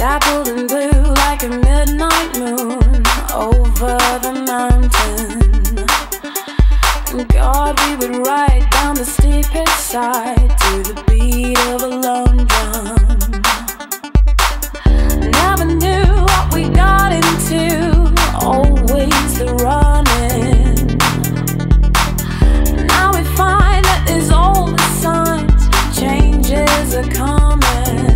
dappled in blue like a midnight moon over the mountain. And God, we would ride down the steepest side to the beat of a lone drum. Never knew what we got into, always the running. Now we find that there's all the signs, changes are coming.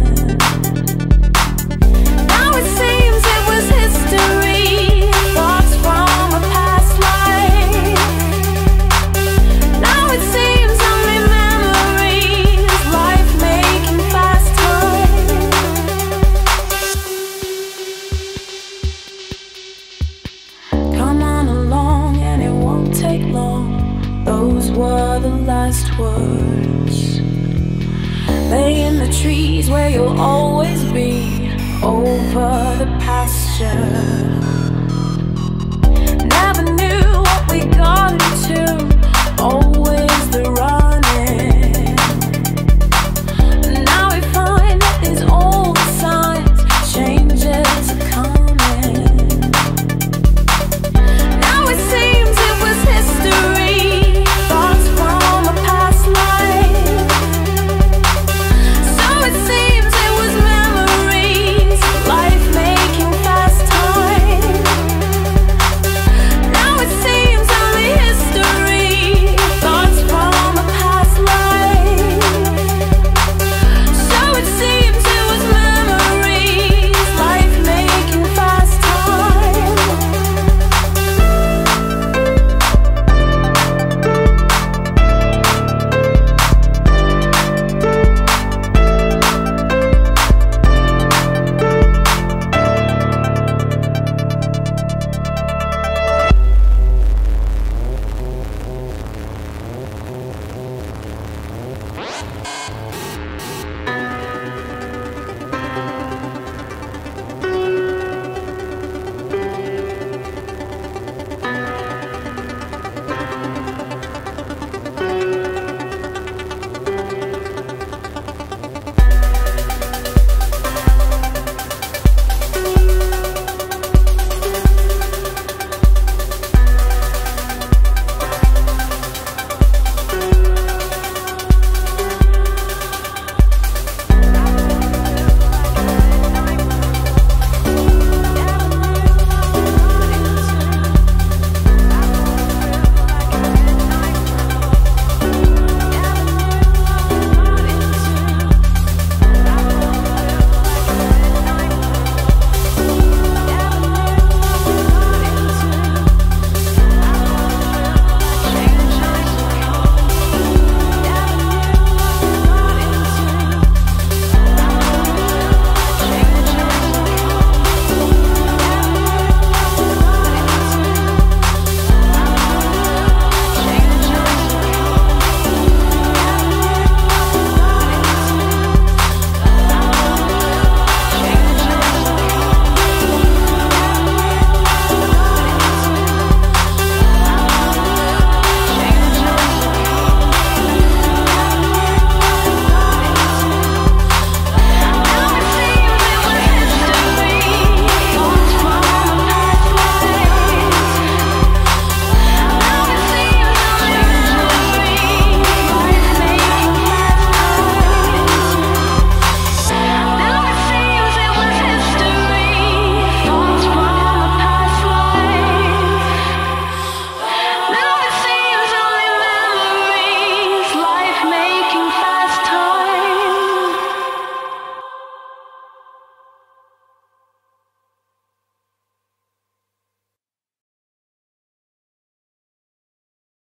Now it seems it was history, thoughts from a past life. Now it seems only memories, life making fast time. Come on along and it won't take long. Those were the last words. Lay in the trees where you'll always be, over the pasture. Never knew what we got into, always the right.